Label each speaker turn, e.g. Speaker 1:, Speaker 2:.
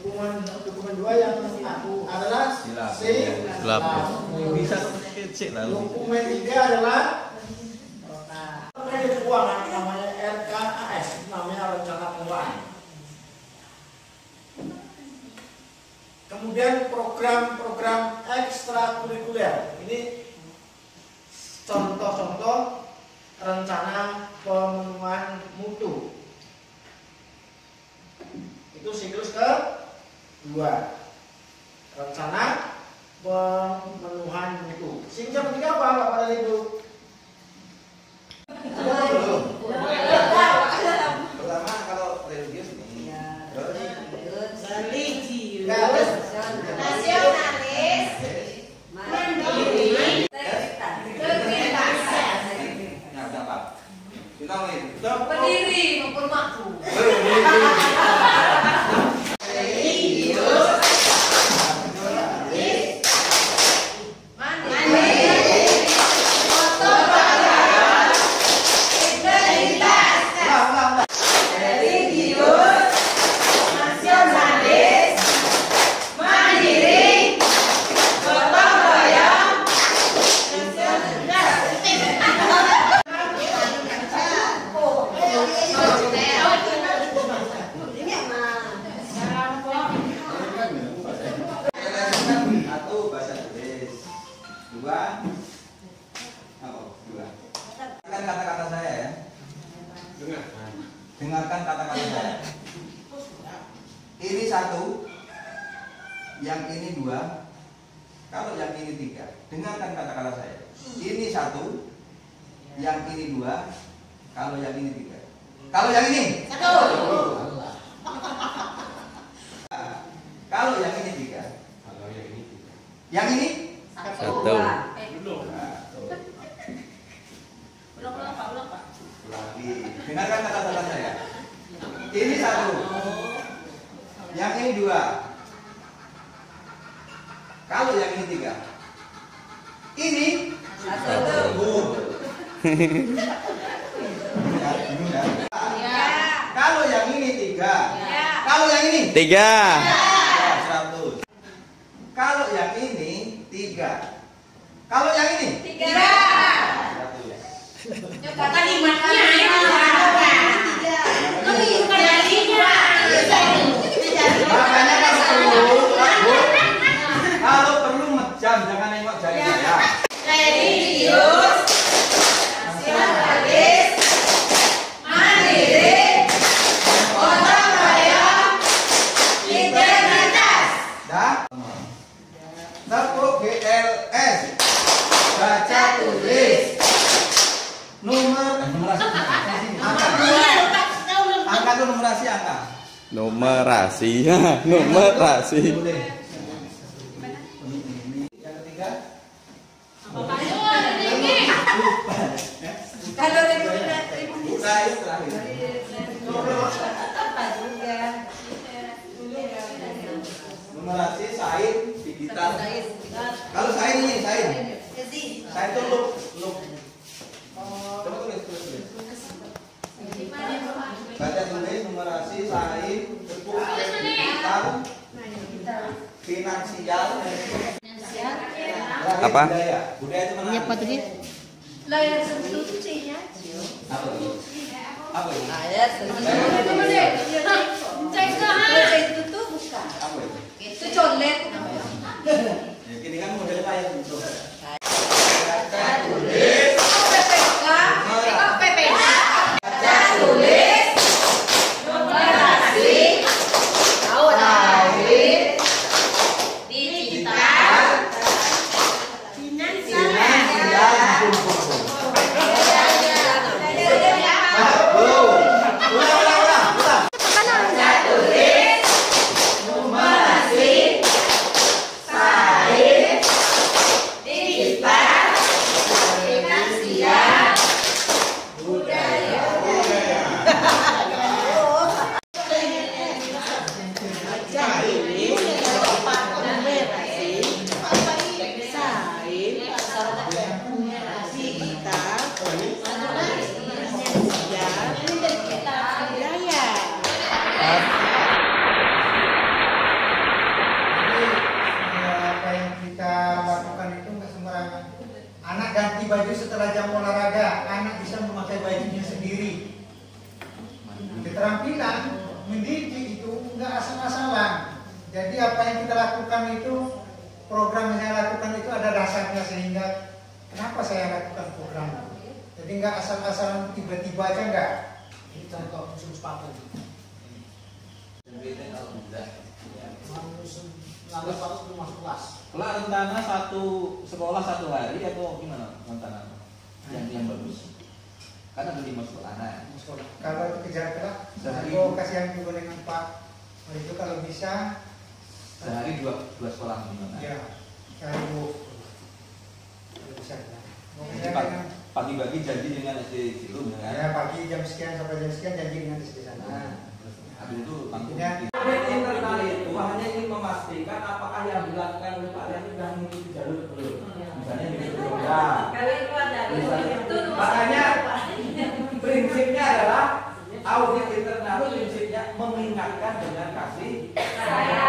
Speaker 1: Dokumen 2 yang adalah silap.
Speaker 2: Bisa kecil lah.
Speaker 1: Dokumen 3 adalah keuangan, namanya RKAS, namanya rencana keuangan. Kemudian program-program ekstrakurikuler. Ini contoh-contoh rencana pemenuhan mutu. Itu siklus ke-2. Rencana pemenuhan mutu. Yang ketiga apa Bapak dan Ibu?
Speaker 3: Pertama kalau religius nih.
Speaker 1: Religius.
Speaker 4: Nasionalis. Mandiri. Integritas.
Speaker 3: Nah, dapat. Kita nih.
Speaker 4: Berdiri maupun maju.
Speaker 3: Kata-kata saya ya. Dengarkan kata-kata saya. Ini 1, yang ini 2, kalau yang ini 3. Dengarkan kata-kata saya. Ini 1, yang ini 2, kalau yang ini 3. Kalau yang ini 1. Kalau yang ini 3. Yang ini
Speaker 2: 1.
Speaker 3: Lagi. Dengarkan kata-kata saya. Ini 1. Yang ini 2. Kalau yang ini 3. Ini 1. Kalau yang ini 3. Kalau yang ini
Speaker 2: 3.
Speaker 3: 100. Kalau yang ini 3. Kalau yang ini
Speaker 4: 3. Kalimatnya
Speaker 3: makanya kalau perlu mejam, jangan nengok jari saya.
Speaker 4: religius, nasionalis, mandiri, gotong royong, integritas.
Speaker 3: Dah. Tepuk GLS. Baca tulis. Angka itu numerasi angka.
Speaker 2: Numerasi. Numerasi.
Speaker 3: Yang ketiga.
Speaker 4: Kalau
Speaker 3: Saya terakhir. Numerasi sain digital. Kalau sain ini sain. Sain itu look. Coba tulis. Baca tulis numerasi sain digital finansial.
Speaker 2: Apa?
Speaker 3: Budaya itu mana?
Speaker 5: Apa tadi?
Speaker 4: Lah yang solusinya.
Speaker 3: Apa itu? Apa itu?
Speaker 4: Itu tuh bukan.
Speaker 3: Apa itu?
Speaker 4: Itu condet.
Speaker 3: Ya, gini kan modelnya kayak gitu.
Speaker 4: Baca tulis. PPK. PPK. Baca tulis. Numerasi. Sain. Digital.
Speaker 3: Ulang.
Speaker 5: Jadi apa yang kita lakukan itu, program yang saya lakukan itu ada dasarnya, sehingga kenapa saya lakukan program. Jadi nggak asal-asalan tiba-tiba aja enggak.
Speaker 1: Ini contoh musim sepatu. Lalu sepatu belum masuk kelas.
Speaker 3: Kalau rencana satu sekolah 1 hari atau gimana rencana yang bagus? Karena ada 5 sekolah.
Speaker 5: Kalau itu kejar kelak,
Speaker 3: Sehari.
Speaker 5: aku kasihan juga dengan Pak. Itu kalau bisa
Speaker 3: Sehari 2 sekolah gimana?
Speaker 5: ya cari Bu. Kalau bisa ya.
Speaker 3: Jadi pagi-pagi janji dengan SD Cilung
Speaker 5: Ya
Speaker 3: kan?
Speaker 5: pagi jam sekian sampai jam sekian janji dengan di sana.
Speaker 3: Habis itu langsung
Speaker 5: Ya.
Speaker 3: internal itu hanya ingin memastikan apakah yang dilakukan oleh Pak Rian sudah mengikuti jalur belum. Misalnya di Jogja.
Speaker 4: Kalau itu ada itu
Speaker 3: Makanya prinsipnya adalah audit internal itu prinsipnya mengingatkan dengan kasih
Speaker 4: saya